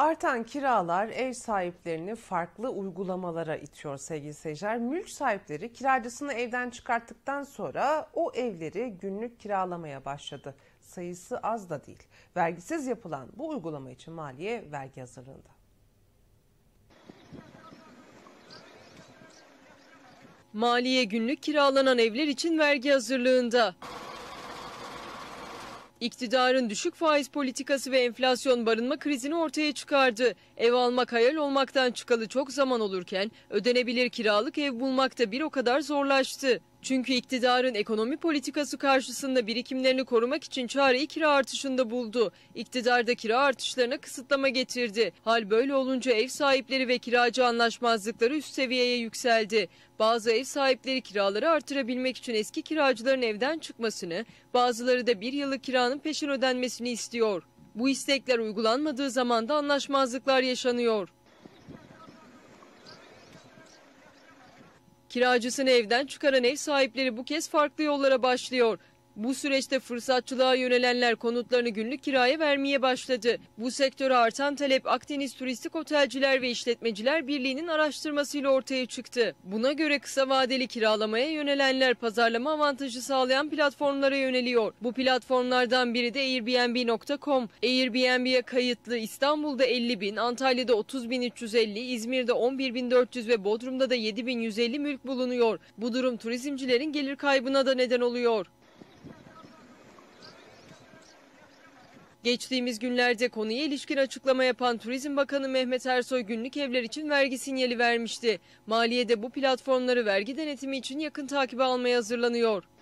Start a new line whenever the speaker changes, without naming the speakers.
Artan kiralar ev sahiplerini farklı uygulamalara itiyor sevgili seyirciler. Mülk sahipleri kiracısını evden çıkarttıktan sonra o evleri günlük kiralamaya başladı. Sayısı az da değil. Vergisiz yapılan bu uygulama için maliye vergi hazırlığında.
Maliye günlük kiralanan evler için vergi hazırlığında. İktidarın düşük faiz politikası ve enflasyon barınma krizini ortaya çıkardı. Ev almak hayal olmaktan çıkalı çok zaman olurken ödenebilir kiralık ev bulmak da bir o kadar zorlaştı. Çünkü iktidarın ekonomi politikası karşısında birikimlerini korumak için çareyi kira artışında buldu. İktidar da kira artışlarına kısıtlama getirdi. Hal böyle olunca ev sahipleri ve kiracı anlaşmazlıkları üst seviyeye yükseldi. Bazı ev sahipleri kiraları artırabilmek için eski kiracıların evden çıkmasını, bazıları da bir yıllık kiranın peşin ödenmesini istiyor. Bu istekler uygulanmadığı zaman da anlaşmazlıklar yaşanıyor. Kiracısını evden çıkaran ev sahipleri bu kez farklı yollara başlıyor. Bu süreçte fırsatçılığa yönelenler konutlarını günlük kiraya vermeye başladı. Bu sektöre artan talep Akdeniz Turistik Otelciler ve İşletmeciler Birliği'nin araştırmasıyla ortaya çıktı. Buna göre kısa vadeli kiralamaya yönelenler pazarlama avantajı sağlayan platformlara yöneliyor. Bu platformlardan biri de Airbnb.com. Airbnb'ye kayıtlı İstanbul'da 50.000, Antalya'da 30.350, İzmir'de 11.400 ve Bodrum'da da 7.150 mülk bulunuyor. Bu durum turizmcilerin gelir kaybına da neden oluyor. Geçtiğimiz günlerde konuya ilişkin açıklama yapan Turizm Bakanı Mehmet Ersoy günlük evler için vergi sinyali vermişti. Maliye de bu platformları vergi denetimi için yakın takibe almaya hazırlanıyor.